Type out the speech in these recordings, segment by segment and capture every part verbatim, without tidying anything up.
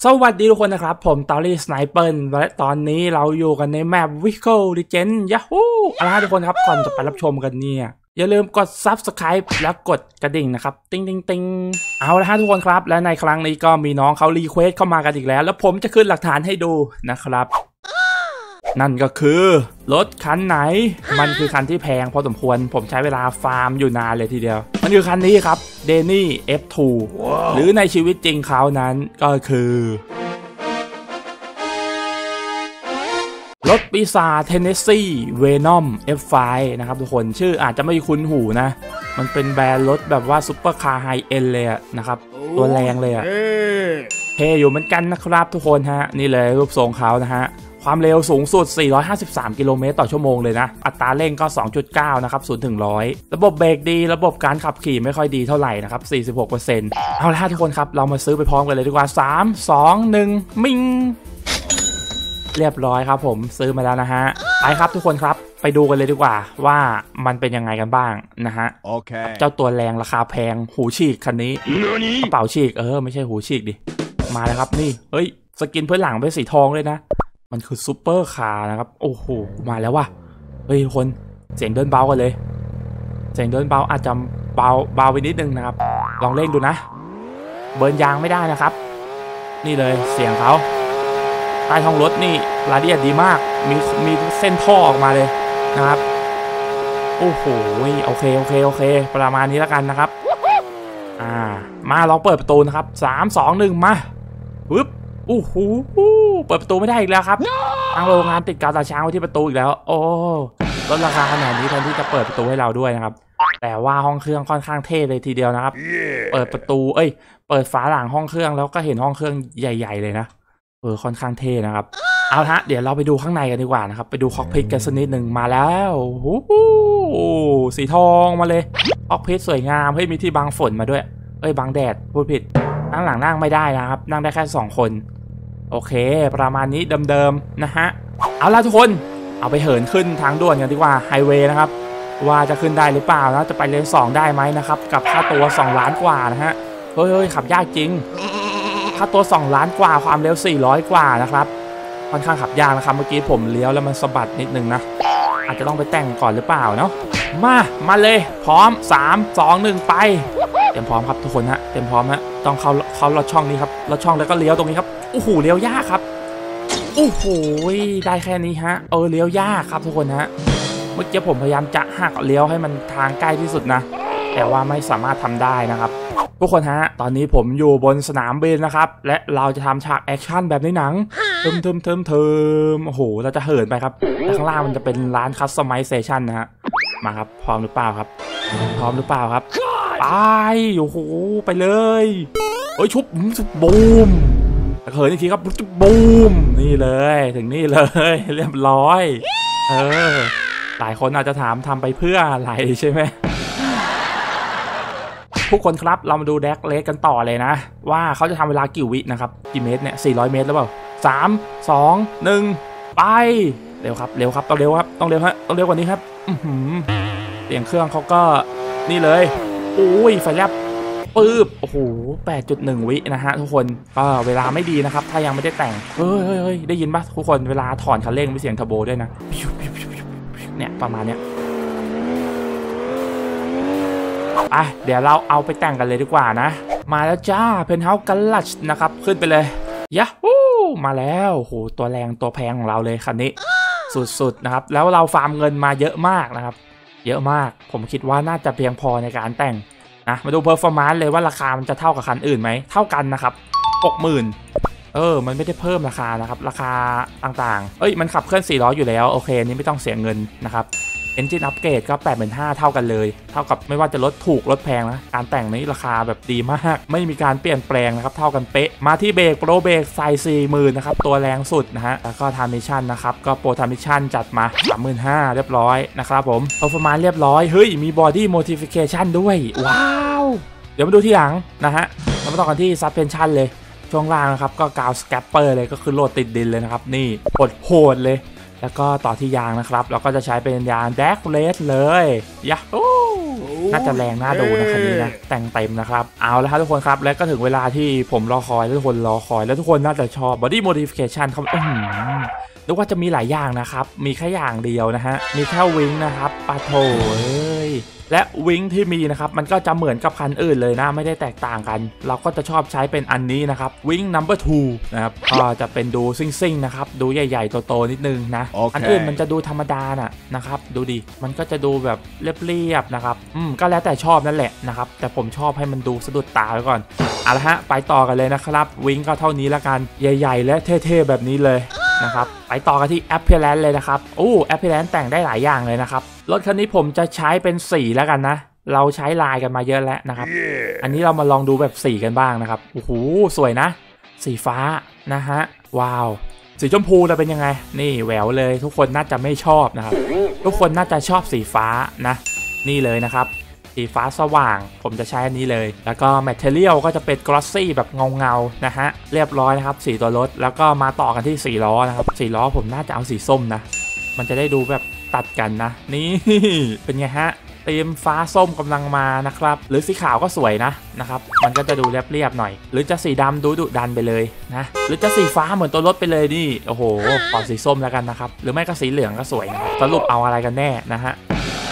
สวัสดีทุกคนนะครับผมตอรี่สไนเปอร์และตอนนี้เราอยู่กันในแมปวิโก้ดิเจนยาฮูเอาละทุกคนครับก่อนจะไปรับชมกันเนี่ยอย่าลืมกด ซับสไครบ์ แล้วกดกระดิ่งนะครับติ๊งติ๊งติ๊งเอาละทุกคนครับและในครั้งนี้ก็มีน้องเขารีเควสเข้ามากันอีกแล้วแล้วผมจะขึ้นหลักฐานให้ดูนะครับนั่นก็คือรถคันไหนมันคือคันที่แพงพอสมควรผมใช้เวลาฟาร์มอยู่นานเลยทีเดียวมันคือคันนี้ครับเดนี่ เอฟ ทู wow. หรือในชีวิตจริงเขานั้นก็คือรถปีศาจเทนเนสซีเวนอม เอฟ ไฟว์ นะครับทุกคนชื่ออาจจะไม่คุ้นหูนะมันเป็นแบรนด์รถแบบว่าซุปเปอร์คาร์ไฮเอ็นเลยนะครับตัวแรงเลยอะเท่อยู่เหมือนกันนะครับทุกคนฮะนี่เลยรูปทรงเขานะฮะความเร็วสูงสุดสี่ร้อยห้าสิบสามกิโลเมตรต่อชั่วโมงเลยนะอัตราเร่งก็ สองจุดเก้า นะครับศูนย์ถึงหนึ่งร้อยระบบเบรกดีระบบการขับขี่ไม่ค่อยดีเท่าไหร่นะครับ สี่สิบหกเปอร์เซ็นต์ เอาละทุกคนครับเรามาซื้อไปพร้อมกันเลยดีกว่าสาม สอง หนึ่งมิงเรียบร้อยครับผมซื้อมาแล้วนะฮะไปครับทุกคนครับไปดูกันเลยดีกว่าว่ามันเป็นยังไงกันบ้างนะฮะโอเคเจ้าตัวแรงราคาแพงหูฉีกคันนี้กระเป๋าฉีกเออไม่ใช่หูฉีกดิมาแล้วครับนี่เฮ้ยสกินพื้นหลังเป็นสีทองเลยนะมันคือซูเปอร์คาร์นะครับโอ้โหมาแล้วว่ะเฮ้ยคนเสียงเดินเบากันเลยเสียงเดินเบาอาจจะเบาเบาไปนิดนึงนะครับลองเล่นดูนะเบิร์นยางไม่ได้นะครับนี่เลยเสียงเขาใต้ท้องรถนี่รายละเอียดดีมากมีมีเส้นท่อออกมาเลยนะครับโอ้โหโอเคโอเคโอเคประมาณนี้แล้วกันนะครับอ่ามาลองเปิดประตูนะครับสาม สอง หนึ่งมาปึ๊บโอ้โหเปิดประตูไม่ได้อีกแล้วครับทางโรงงานติดกาวตาช้างไว้ที่ประตูอีกแล้วโอ้ลดราคาขนาดนี้แทนที่จะเปิดประตูให้เราด้วยนะครับแต่ว่าห้องเครื่องค่อนข้างเท่เลยทีเดียวนะครับ yeah. เปิดประตูเอ้ยเปิดฝาหลังห้องเครื่องแล้วก็เห็นห้องเครื่องใหญ่ๆเลยนะเออค่อนข้างเท่นะครับเอาฮะเดี๋ยวเราไปดูข้างในกันดีกว่านะครับไปดูคอกพิทกันสักนิดหนึ่งมาแล้วโอ้โหสีทองมาเลยคอกพิทสวยงามเฮ้ยมีที่บังฝนมาด้วยเอ้ยบังแดดพูดผิดนั่งหลังนั่งไม่ได้นะครับนั่งได้แค่สองคนโอเคประมาณนี้เดิมๆนะฮะเอาล่ะทุกคนเอาไปเหินขึ้นทางด่วนกันดีกว่าไฮเวย์นะครับว่าจะขึ้นได้หรือเปล่านะจะไปเลนสองได้ไหมนะครับกับค่าตัวสองล้านกว่านะฮะเฮ้ยขับยากจริงค่าตัวสองล้านกว่าความเร็วสี่ร้อยกว่านะครับค่อนข้างขับยากนะครับเมื่อกี้ผมเลี้ยวแล้วมันสะบัดนิดนึงนะอาจจะต้องไปแต่งก่อนหรือเปล่าเนาะมามาเลยพร้อมสาม สอง หนึ่งไปเตรียมพร้อมครับทุกคนฮะเตรียมพร้อมฮะต้องเข้าเข้าลอดช่องนี้ครับลอดช่องแล้วก็เลี้ยวตรงนี้ครับโอ้โหเลี้ยวยากครับโอ้โหได้แค่นี้ฮะเออเลี้ยวยากครับทุกคนฮะเมื่อกี้ผมพยายามจะหักเลี้ยวให้มันทางใกล้ที่สุดนะแต่ว่าไม่สามารถทำได้นะครับทุกคนฮะตอนนี้ผมอยู่บนสนามบินนะครับและเราจะทำฉากแอคชั่นแบบในหนังเทิมเทิมเทิมเทิมโอ้โหเราจะเหินไปครับและข้างล่างมันจะเป็นร้านคัสตอมไมเซชันนะฮะมาครับพร้อมหรือเปล่าครับพร้อมหรือเปล่าครับไปโอ้โหไปเลยเฮ้ยชุบบูมเหินอีกทีครับบูมนี่เลยถึงนี่เลยเรียบร้อยเออหลายคนอาจจะถามทำไปเพื่ออะไรใช่ไหมทุกคนครับเรามาดูแดกเลสกันต่อเลยนะว่าเขาจะทำเวลากี่วินะครับกี่เมตรเนี่ยสี่ร้อยเมตรหรือเปล่าสาม สอง หนึ่งไปเร็วครับเร็วครับต้องเร็วครับต้องเร็วฮะต้องเร็วกว่านี้ครับเสียงเครื่องเขาก็นี่เลยอุ้ยไฟแลบปื๊บโอ้โห แปดจุดหนึ่ง วินะฮะทุกคนก็เวลาไม่ดีนะครับถ้ายังไม่ได้แต่งเฮ้ยเฮ้ยเฮ้ยได้ยินปะทุกคนเวลาถอนคันเร่งมีเสียงเทอร์โบด้วยนะเนี่ยประมาณเนี้ยอ่ะเดี๋ยวเราเอาไปแต่งกันเลยดีกว่านะมาแล้วจ้าเพนท์เฮาส์กัลลัชนะครับขึ้นไปเลยยะฮู้มาแล้วโอ้โหตัวแรงตัวแพงของเราเลยคันนี้สุดๆนะครับแล้วเราฟาร์มเงินมาเยอะมากนะครับเยอะมากผมคิดว่าน่าจะเพียงพอในการแต่งนะมาดูเพอร์ฟอร์แมนซ์เลยว่าราคามันจะเท่ากับคันอื่นไหมเท่ากันนะครับ หกหมื่น เออมันไม่ได้เพิ่มราคานะครับราคาต่างๆเอ้ยมันขับเคลื่อนสี่ล้ออยู่แล้วโอเคนี่ไม่ต้องเสียเงินนะครับEngine Upgrade ก็ แปดหมื่นห้าพัน เท่ากันเลยเท่ากับไม่ว่าจะลดถูกลดแพงนะการแต่งนี้ราคาแบบดีมากไม่มีการเปลี่ยนแปลงนะครับเท่ากันเป๊ะมาที่เบรกโปรเบรกใส่ สี่หมื่น นะครับตัวแรงสุดนะฮะแล้วก็ทรานมิชชั่นนะครับก็โปรทรานมิชชั่นจัดมา สามหมื่นห้าพัน เรียบร้อยนะครับผมเพอร์ฟอร์แมนซ์เรียบร้อยเฮ้ยมี Body Modification ด้วยว้าวเดี๋ยวมาดูที่หลังนะฮะเรามาต่อกันที่ Suspension เลยช่วงล่างนะครับก็กาวสแคปเปอร์เลยก็คือโหลดติดดินเลยนะครับนี่โหดเลยแล้วก็ต่อที่ยางนะครับเราก็จะใช้เป็นยางแดกเลสเลยยะโอ้น่าจะแรงน่าดูนะคันนี้นะแต่งเต็มนะครับเอาแล้วครับทุกคนครับและก็ถึงเวลาที่ผมรอคอยแล้วทุกคนรอคอยแล้วทุกคนน่าจะชอบ Body Modification ครับอืมนึกว่าจะมีหลายอย่างนะครับมีแค่อย่างเดียวนะฮะมีแค่วิงนะครับปะโถเอ้ยและวิงที่มีนะครับมันก็จะเหมือนกับคันอื่นเลยนะไม่ได้แตกต่างกันเราก็จะชอบใช้เป็นอันนี้นะครับวิง นัมเบอร์ ทูนะครับก็จะเป็นดูซิ่งๆนะครับดูใหญ่ๆโตๆนิดนึงนะ okay. อันอื่นมันจะดูธรรมดาน่ะนะครับดูดิมันก็จะดูแบบเรียบๆนะครับอืมก็แล้วแต่ชอบนั่นแหละนะครับแต่ผมชอบให้มันดูสะดุดตาไว้ก่อนเอาละฮะไปต่อกันเลยนะครับวิงก็เท่านี้ละกันใหญ่ๆและเท่ๆแบบนี้เลยนะครับไปต่อกันที่ Appearance เลยนะครับโอ้ Appearance แต่งได้หลายอย่างเลยนะครับรถคันนี้ผมจะใช้เป็นสีแล้วกันนะเราใช้ลายกันมาเยอะแล้วนะครับ yeah. อันนี้เรามาลองดูแบบสีกันบ้างนะครับโอ้โหสวยนะสีฟ้านะฮะว้าวสีชมพูจะเป็นยังไงนี่แหววเลยทุกคนน่าจะไม่ชอบนะครับทุกคนน่าจะชอบสีฟ้านะนี่เลยนะครับสีฟ้าสว่างผมจะใช้อันนี้เลยแล้วก็ Material ก็จะเป็น Glossy แบบเงาๆนะฮะเรียบร้อยนะครับสีตัวรถแล้วก็มาต่อกันที่สีล้อนะครับสีล้อผมน่าจะเอาสีส้มนะมันจะได้ดูแบบตัดกันนะนี่เป็นไงฮะธีมฟ้าส้มกำลังมานะครับหรือสีขาวก็สวยนะนะครับมันก็จะดูเรียบๆหน่อยหรือจะสีดำดูดุดันไปเลยนะหรือจะสีฟ้าเหมือนตัวรถไปเลยนี่โอ้โหขอสีส้มแล้วกันนะครับหรือไม่ก็สีเหลืองก็สวยนะครับสรุปเอาอะไรกันแน่นะฮะ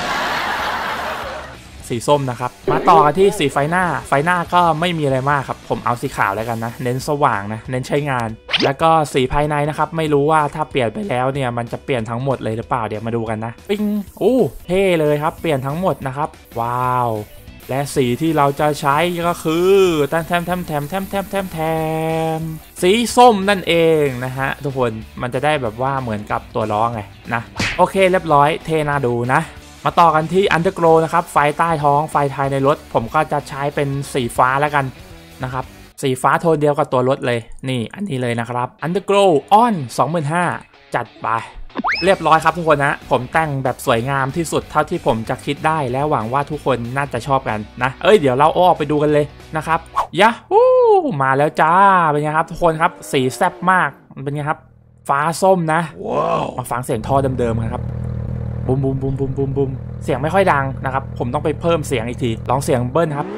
สีส้มนะครับมาต่อกันที่สีไฟหน้าไฟหน้าก็ไม่มีอะไรมากครับผมเอาสีขาวแล้วกันนะเน้นสว่างนะเน้นใช้งานแล้วก็สีภายในนะครับไม่รู้ว่าถ้าเปลี่ยนไปแล้วเนี่ยมันจะเปลี่ยนทั้งหมดเลยหรือเปล่าเดี๋ยวมาดูกันนะปิ้งโอ้เท่เลยครับเปลี่ยนทั้งหมดนะครับว้าวและสีที่เราจะใช้ก็คือแทมแทมแทมแทมแทมแทมแทมแทมสีส้มนั่นเองนะฮะทุกคนมันจะได้แบบว่าเหมือนกับตัวล้อไงนะโอเคเรียบร้อยเท่น่าดูนะมาต่อกันที่ Underglow นะครับไฟใต้ท้องไฟภายในรถผมก็จะใช้เป็นสีฟ้าแล้วกันนะครับสีฟ้าโทนเดียวกับตัวรถเลยนี่อันนี้เลยนะครับ Underglow On สองหมื่นห้าพัน จัดไปเรียบร้อยครับทุกคนนะผมแต่งแบบสวยงามที่สุดเท่าที่ผมจะคิดได้และหวังว่าทุกคนน่าจะชอบกันนะเอ้ยเดี๋ยวเราออกไปดูกันเลยนะครับยะฮู้มาแล้วจ้าเป็นไงครับทุกคนครับสีแซ่บมากเป็นไงครับฟ้าส้มนะ wow. มาฟังเสียงท่อเดิมๆกันครับบูมบูมบูมบูมบูมบูมเสียงไม่ค่อยดังนะครับผมต้องไปเพิ่มเสียงอีกทีลองเสียงเบิ้ลครับ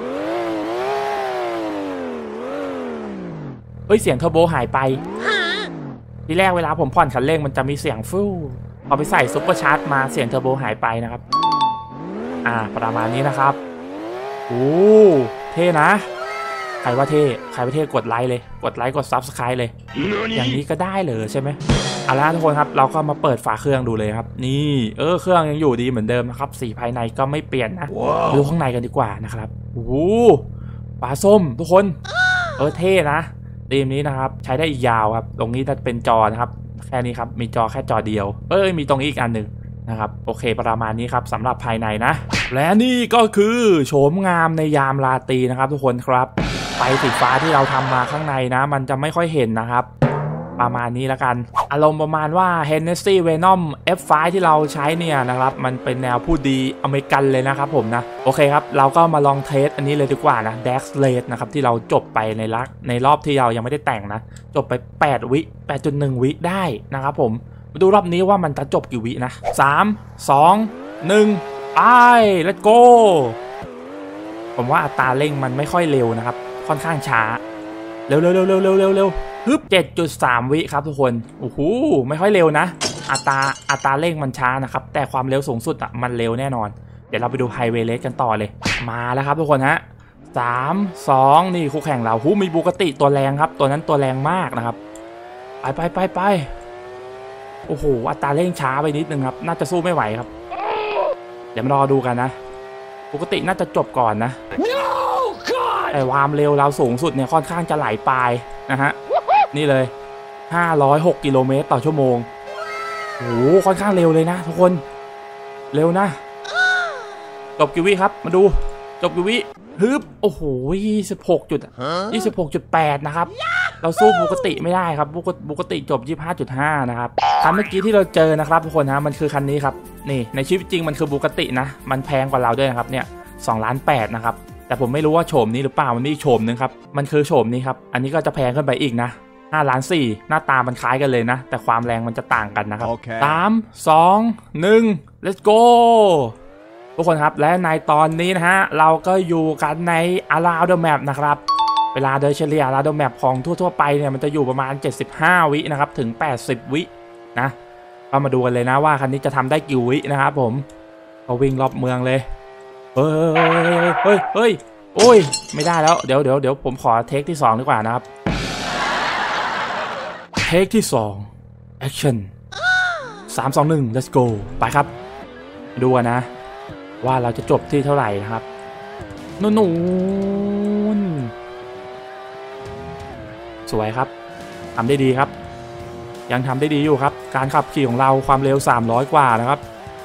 เฮ้ยเสียงเทอร์โบหายไปทีแรกเวลาผมผ่อนคันเร่งมันจะมีเสียงฟู่พอไปใส่ซุปเปอร์ชาร์จมาเสียงเทอร์โบหายไปนะครับอ่าประมาณนี้นะครับโอ้เท่นะใครว่าเท่ใครว่าเท่กดไลค์เลยกดไลค์กด ซับสไครบ์ เลยอย่างนี้ก็ได้เลยใช่ไหมเอาละทุกคนครับเราก็มาเปิดฝาเครื่องดูเลยครับนี่เออเครื่องยังอยู่ดีเหมือนเดิมนะครับสีภายในก็ไม่เปลี่ยนนะ wow. ดูข้างในกันดีกว่านะครับโอ้โหฝาส้มทุกคนเออเท่นะธีมนี้นะครับใช้ได้อีกยาวครับตรงนี้จะเป็นจอนะครับแค่นี้ครับมีจอแค่จอเดียวเอ้ยมีตรงนี้อีกอันหนึ่งนะครับโอเคประมาณนี้ครับสำหรับภายในนะและนี่ก็คือโฉมงามในยามราตรีนะครับทุกคนครับไฟสีฟ้าที่เราทำมาข้างในนะมันจะไม่ค่อยเห็นนะครับประมาณนี้แล้วกันอารมณ์ประมาณว่า Hennessy Venom เอฟ ไฟว์ ที่เราใช้เนี่ยนะครับมันเป็นแนวผู้ดีอเมริกันเลยนะครับผมนะโอเคครับเราก็มาลองเทสอันนี้เลยดีกว่านะ Dax Race นะครับที่เราจบไปในรักในรอบที่เรายังไม่ได้แต่งนะจบไปแปดวิ แปดจุดหนึ่ง วิได้นะครับผมมาดูรอบนี้ว่ามันจะจบกี่วินะสาม สอง หนึ่งไป let's go ผมว่าอัตราเร่งมันไม่ค่อยเร็วนะครับค่อนข้างช้าเร็วเร็วเร็วเร็วเร็วเร็วเร็วฮึบ เจ็ดจุดสาม วิครับทุกคนโอ้โหไม่ค่อยเร็วนะอัตราอัตราเร่งมันช้านะครับแต่ความเร็วสูงสุดอ่ะมันเร็วแน่นอนเดี๋ยวเราไปดูไฮเวย์เรสกันต่อเลยมาแล้วครับทุกคนฮะสาม สองนี่คู่แข่งเราหูมีบูกติตัวแรงครับตัวนั้นตัวแรงมากนะครับไปไปไปไปโอ้โหอัตราเร่งช้าไปนิดนึงครับน่าจะสู้ไม่ไหวครับเดี๋ยวมารอดูกันนะปกติน่าจะจบก่อนนะ no, แต่ความเร็วเราสูงสุดเนี่ยค่อนข้างจะไหลปลายนะฮะนี่เลยห้าร้อยหกกิโลเมตรต่อชั่วโมงโอ้โหค่อนข้างเร็วเลยนะทุกคนเร็วนะจบกี่วิครับมาดูจบกี่วิฮึบโอ้โหยี่สิบหกจุดยี่สิบหกจุดแปดนะครับเราสู้ปกติไม่ได้ครับปกติจบ ยี่สิบห้าจุดห้า นะครับคันเมื่อกี้ที่เราเจอนะครับทุกคนนะมันคือคันนี้ครับนี่ในชีวิตจริงมันคือปกตินะมันแพงกว่าเราด้วยนะครับเนี่ยสองล้านแปดนะครับแต่ผมไม่รู้ว่าโฉมนี้หรือเปล่ามันมีโฉมนึงครับมันคือโฉมนี้ครับอันนี้ก็จะแพงขึ้นไปอีกนะห้าล้านสี่หน้าตามันคล้ายกันเลยนะแต่ความแรงมันจะต่างกันนะครับ okay. สาม สอง หนึ่ง let's go โทุกคนครับและในตอนนี้นะฮะเราก็อยู่กันใน Around the Map นะครับเวลาโดยเฉลี่ย Around the Map ของทั่วๆไปเนี่ยมันจะอยู่ประมาณเจ็ดสิบห้าวินะครับถึงแปดสิบวินะก็มาดูกันเลยนะว่าคันนี้จะทำได้กี่วินะครับผมก็วิ่งรอบเมืองเลยเฮ้ยเฮ้ยเฮ้ยโอ้ยไม่ได้แล้วเดี๋ยวเดี๋ยวเดี๋ยวผมขอเทคที่สองดีกว่านะครับเทคที่สอง action สาม สอง หนึ่ง let's go ไปครับดูนะว่าเราจะจบที่เท่าไหร่นะครับนู่นสวยครับทำได้ดีครับยังทำได้ดีอยู่ครับการขับขี่ของเราความเร็วสามร้อยกว่านะครับ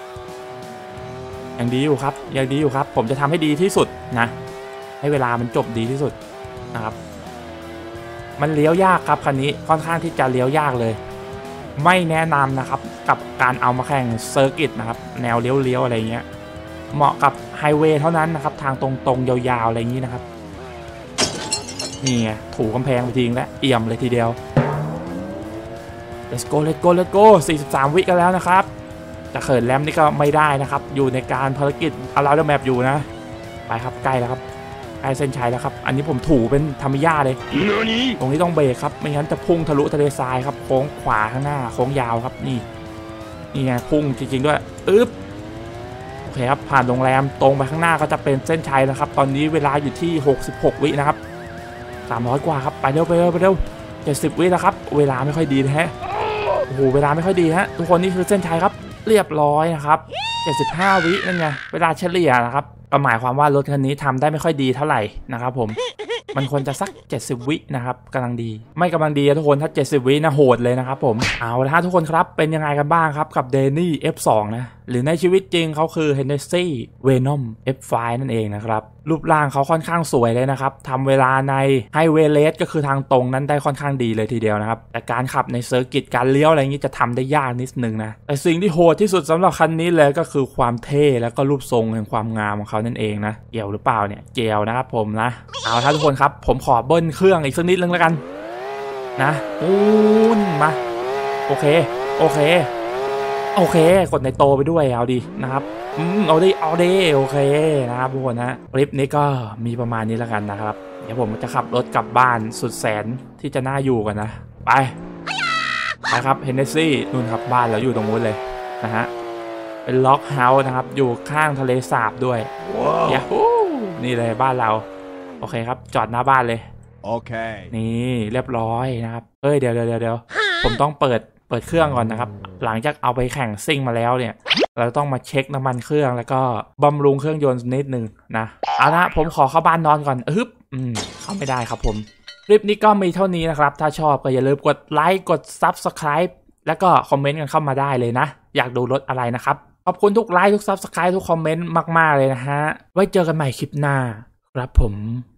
ยังดีอยู่ครับยังดีอยู่ครับผมจะทำให้ดีที่สุดนะให้เวลามันจบดีที่สุดนะครับมันเลี้ยวยากครับคันนี้ค่อนข้างที่จะเลี้ยวยากเลยไม่แนะนำนะครับกับการเอามาแข่งเซอร์กิตนะครับแนวเลี้ยวๆอะไรเงี้ยเหมาะกับไฮเวย์เท่านั้นนะครับทางตรงๆยาวๆอะไรอย่างนี้นะครับนี่ไงถูกำแพงไปทิ้งแล้วเอี่ยมเลยทีเดียว let's go let's go let's go สี่สิบสามวิกันแล้วนะครับจะเขินแรมนี่ก็ไม่ได้นะครับอยู่ในการภารกิจ Around the Map อยู่นะไปครับใกล้แล้วครับใกล้เส้นชัยแล้วครับอันนี้ผมถูเป็นธรรมย่าเลยตรงนี้ต้องเบรกครับไม่งั้นจะพุ่งทะลุทะเลทรายครับโค้งขวาข้างหน้าโค้งยาวครับนี่นี่ไงพุ่งจริงๆด้วยอึ๊บโอเคครับผ่านโรงแรมตรงไปข้างหน้าก็จะเป็นเส้นชัยแล้วครับตอนนี้เวลาอยู่ที่หกสิบหกวินะครับสามร้อยกว่าครับไปเร็วไปเร็วไปเร็วเจ็ดสิบวิแล้วครับเวลาไม่ค่อยดีนะฮะโอ้โหเวลาไม่ค่อยดีฮะทุกคนนี่คือเส้นชัยครับเรียบร้อยนะครับเจ็ดสิบห้าวินั่นไงเวลาเฉลี่ยนะครับก็หมายความว่ารถคันนี้ทำได้ไม่ค่อยดีเท่าไหร่นะครับผมมันควรจะสักเจ็ดสิบวินะครับกำลังดีไม่กำลังดีทุกคนถ้าเจ็ดสิบวินะโหดเลยนะครับผมเอาละฮะทุกคนครับเป็นยังไงกันบ้างครับกับ Danny เอฟ สอง นะหรือในชีวิตจริงเขาคือ Hennessy Venom เอฟ ไฟว์ นั่นเองนะครับรูปร่างเขาค่อนข้างสวยเลยนะครับทำเวลาใน Highway Race ก็คือทางตรงนั้นได้ค่อนข้างดีเลยทีเดียวนะครับแต่การขับในเซอร์กิตการเลี้ยวอะไรอย่างนี้จะทำได้ยากนิดนึงนะแต่สิ่งที่โหดที่สุดสำหรับคันนี้เลยก็คือความเท่แล้วก็รูปทรงแห่งความงามของเขานั่นเองนะเกี่ยวหรือเปล่าเนี่ยเกี่ยวนะครับผมนะเอาท่านทุกคนครับผมขอเบิ้ลเครื่องอีกสักนิดนึงแล้วกันนะอูนมาโอเคโอเคโอเคกดในโตไปด้วยเอาดีนะครับอืมเอาดิเอาดิโอเคนะครับทุกคนนะคลิปนี้ก็มีประมาณนี้แล้วกันนะครับเดี๋ยวผมจะขับรถกลับบ้านสุดแสนที่จะน่าอยู่กันนะไปไปครับเฮนเนสซี่นู่นครับบ้านเราอยู่ตรงนู้นเลยนะฮะเป็นล็อกเฮาส์นะครับอยู่ข้างทะเลสาบด้วยยาฮูนี่เลยบ้านเราโอเคครับจอดหน้าบ้านเลยโอเคนี่เรียบร้อยนะครับเฮ้ยเดี๋ยวเดี๋ยวเดี๋ยวผมต้องเปิดเปิดเครื่องก่อนนะครับหลังจากเอาไปแข่งซิ่งมาแล้วเนี่ยเราต้องมาเช็คน้ำมันเครื่องแล้วก็บำรุงเครื่องยนต์นิดนึงนะเอาละผมขอเข้าบ้านนอนก่อนอึ๊บอืมเข้าไม่ได้ครับผมคลิปนี้ก็มีเท่านี้นะครับถ้าชอบก็อย่าลืมกดไลค์กด ซับสไครบ์ แล้วก็คอมเมนต์กันเข้ามาได้เลยนะอยากดูรถอะไรนะครับขอบคุณทุกไลค์ทุก ซับสไครบ์ ทุกคอมเมนต์มากๆเลยนะฮะไว้เจอกันใหม่คลิปหน้าครับผม